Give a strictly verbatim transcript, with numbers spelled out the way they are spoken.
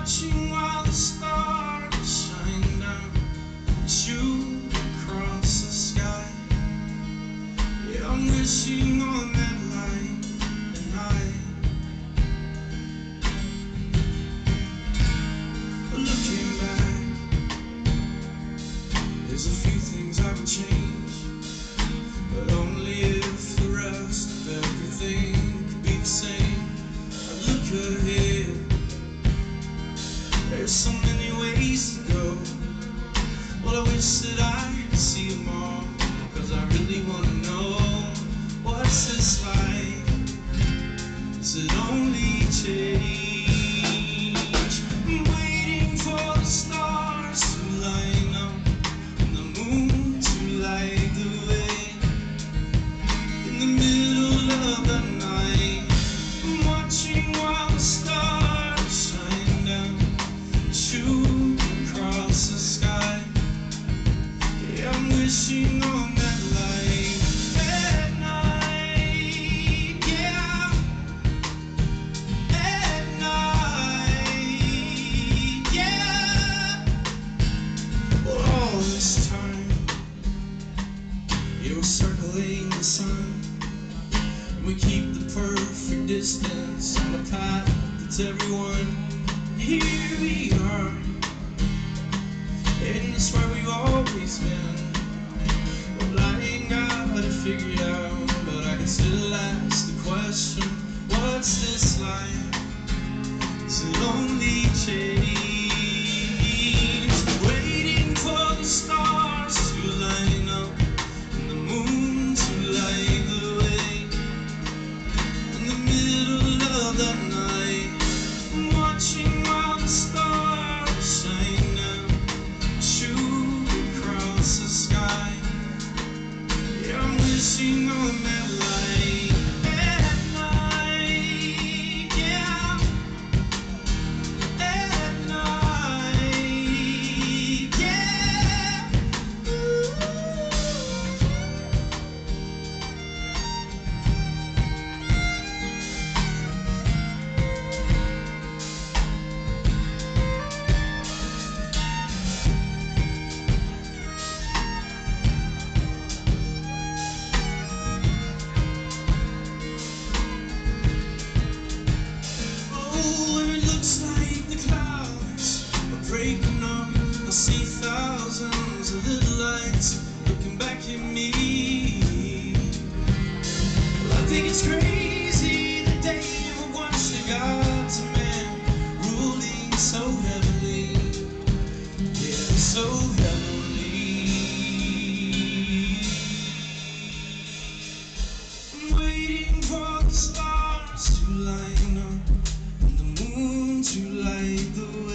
watching while the stars shine down and shoot across the sky. Yeah, I'm wishing on that light at night. But looking back, there's a few things I would change, but only if the rest of everything could be the same. I look ahead, there's so many ways to go. Well, I wish that I could see them all, cause I really want to know, what's this like? Is it only change? I'm waiting for the stars to line up and the moon to light the way. In the middle of the night, I'm watching while the stars shine down, shoot across the sky. Yeah, I'm wishing on that light at night. Yeah, at night. Yeah. Well, all this time, you're circling the sun. We keep the perfect distance on a path that's everyone. Here we are, and it's where we've always been. Well, I ain't got it figured out, but I can still ask the question, what's this like? Is it only change? Waiting for the stars to line up and the moon to light the way. In the middle of the night, I'm watching while the stars shine down, shoot across the sky. Yeah, I'm wishing on that light at night. Yeah, at night. Yeah. Ooh. Breaking up, I see thousands of little lights looking back at me. Well, I think it's crazy the day we watch the gods of man ruling so heavily, yeah, so heavily. I'm waiting for the stars to line up and the moon to light the way.